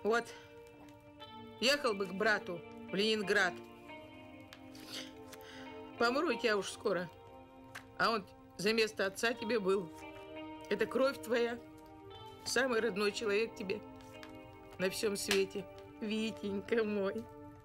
Вот, ехал бы к брату в Ленинград. Помру я тебя уж скоро. А он за место отца тебе был. Это кровь твоя. Самый родной человек тебе на всем свете. Витенька мой.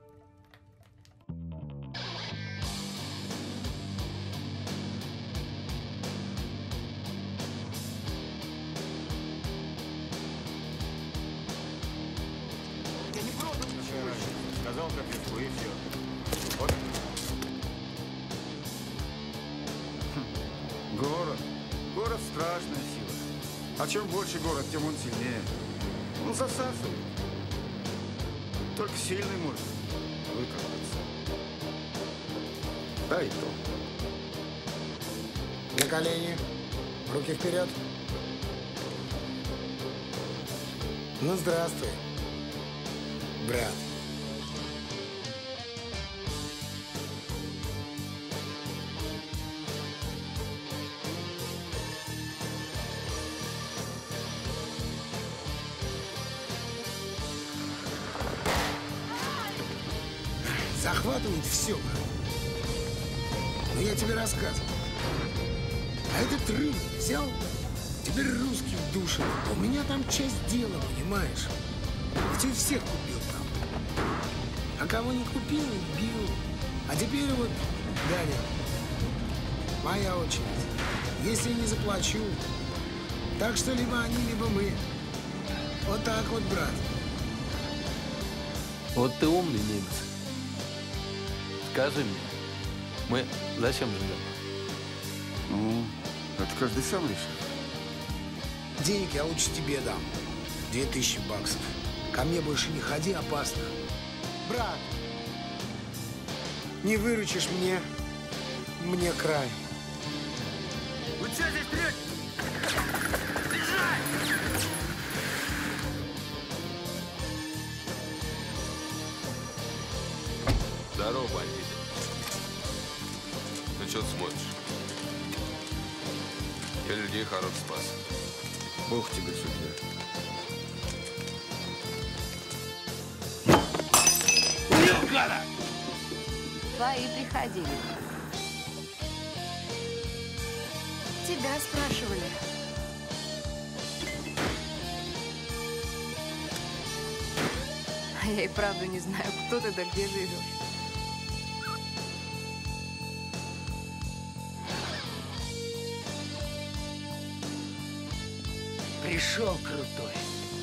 Я не против. Сказал капельку и все. Вот. Город. Город страшная сила. А чем больше город, тем он сильнее. Он засасывает. Только сильный может выкарабкаться. Да и то. На колени. Руки вперед. Ну, здравствуй, брат. Захватывает все, брат. Но я тебе рассказывал. А этот рыб взял, теперь русский в душе. А у меня там часть дела, понимаешь? Ведь всех купил там. А кого не купил, бил. А теперь вот, Даня, моя очередь. Если не заплачу, так что либо они, либо мы. Вот так вот, брат. Вот ты умный немец. Скажи мне, мы зачем живем? Ну, это каждый сам решит. Денег я лучше тебе дам. 2000 баксов. Ко мне больше не ходи, опасно. Брат, не выручишь мне край. Вы что здесь трете? Здорово, бандит. Ну что ты смотришь? Я людей хорош спас. Бог тебе судья. Твои приходили. Тебя спрашивали. А я и правда не знаю, кто ты да где живешь. Пришел крутой.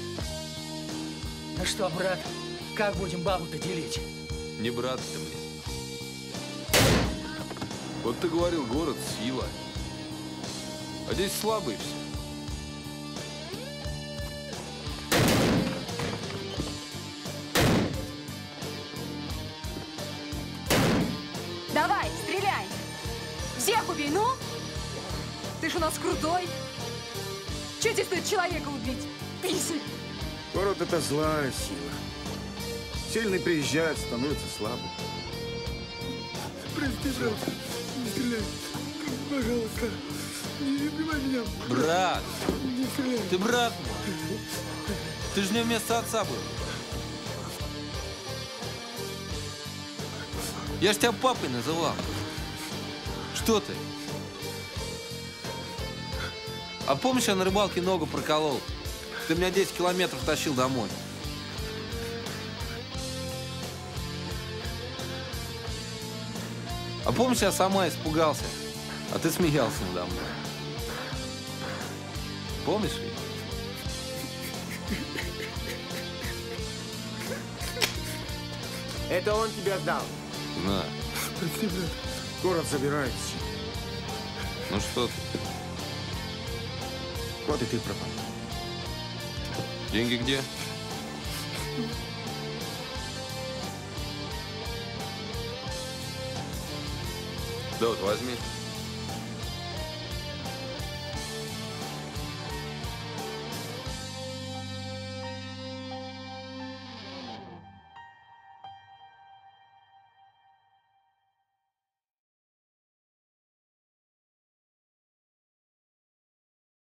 Ну что, брат, как будем бабу-то делить? Не брат ты мне. Вот ты говорил, город – сила. А здесь слабые все. Давай, стреляй! Всех убей, ну! Ты ж у нас крутой! Че тебе стоит человека убить? Писарь! Город – это злая сила. Сильный приезжает, становится слабым. Прости, брат, не стреляй. Пожалуйста, не убивай меня. Брат! Не стреляй. Ты брат мой! Ты же не вместо отца был. Я ж тебя папой называл. Что ты? А помнишь, я на рыбалке ногу проколол? Ты меня 10 километров тащил домой. А помнишь, я сама испугался, а ты смеялся надо мной? Помнишь? Это он тебя сдал. На. Прости, брат. Город забирает силу. Ну что ты? Вот и ты пропал. Деньги где? Да вот возьми.